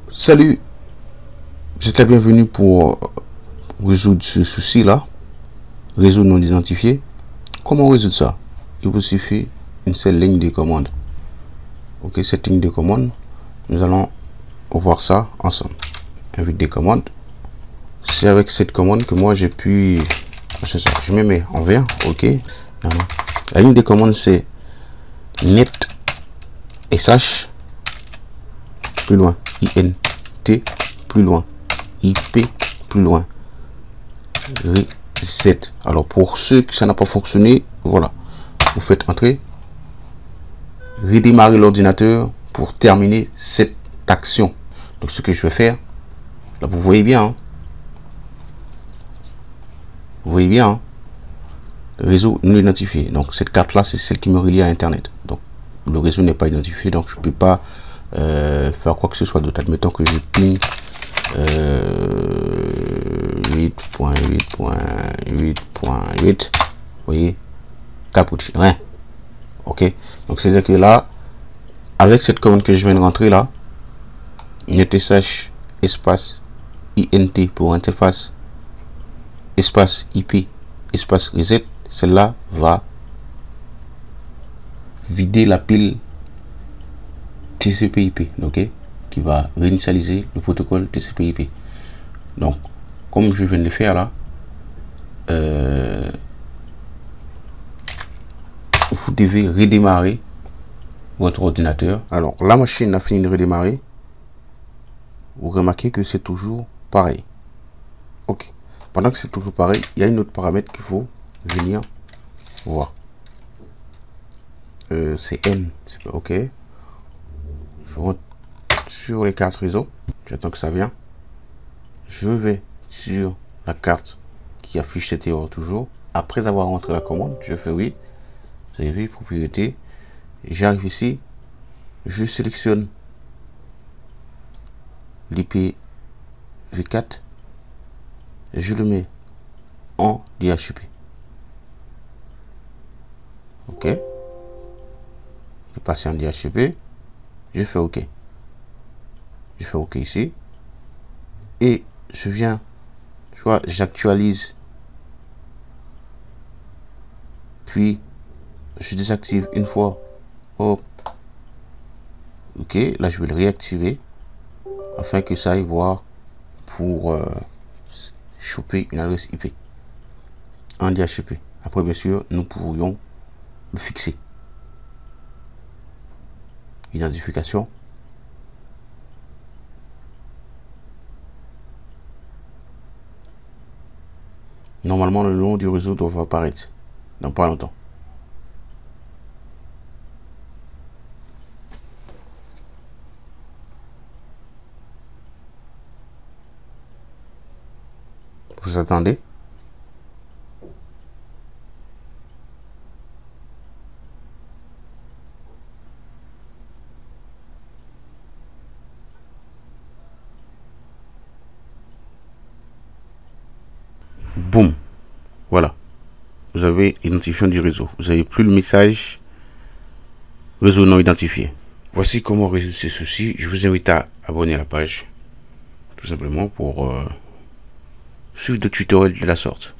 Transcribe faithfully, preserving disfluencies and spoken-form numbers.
Salut, c'est la bienvenue pour résoudre ce souci là, réseau non identifié. Comment résoudre ça? Il vous suffit une seule ligne de commande. Ok, cette ligne de commande, nous allons voir ça ensemble. Invite des commandes. C'est avec cette commande que moi j'ai pu, je me mets en vert. Ok, non, non. La ligne de commande c'est net sh plus loin int plus loin ip plus loin reset. Alors pour ceux que ça n'a pas fonctionné, voilà, vous faites entrer, redémarrer l'ordinateur pour terminer cette action. Donc ce que je vais faire là, vous voyez bien hein, vous voyez bien hein, réseau non identifié. Donc cette carte là c'est celle qui me relie à internet, donc le réseau n'est pas identifié, donc je peux pas euh, faire quoi que ce soit d'autre. Admettons que je ping euh, huit point huit point huit point huit, vous voyez, capuche, rien. Ok, donc c'est à dire que là avec cette commande que je viens de rentrer là, netsh espace int pour interface espace ip espace reset, celle-là va vider la pile T C P I P, ok, qui va réinitialiser le protocole T C P I P. Donc comme je viens de le faire là, euh, vous devez redémarrer votre ordinateur. Alors la machine a fini de redémarrer, vous remarquez que c'est toujours pareil. Ok, pendant que c'est toujours pareil, il y a une autre paramètre qu'il faut venir voir. Euh, c'est N, c'est pas ok. Je rentre sur les cartes réseau, j'attends que ça vienne. Je vais sur la carte qui affiche cette erreur toujours. Après avoir rentré la commande, je fais oui. Vous avez vu, propriété. J'arrive ici, je sélectionne l'I P v quatre, je le mets en D H C P. Ok, il est passé en D H C P. Je fais OK. Je fais OK ici. Et je viens, tu vois, j'actualise. Puis, je désactive une fois. Hop. OK, là, je vais le réactiver. Afin que ça aille voir pour euh, choper une adresse I P en D H C P. Après, bien sûr, nous pourrions le fixer. Identification. Normalement, le nom du réseau doit apparaître dans pas longtemps. Vous attendez. Boum, voilà, vous avez l'identifiant du réseau. Vous n'avez plus le message réseau non identifié. Voici comment résoudre ces soucis. Je vous invite à abonner à la page, tout simplement pour euh, suivre des tutoriels de la sorte.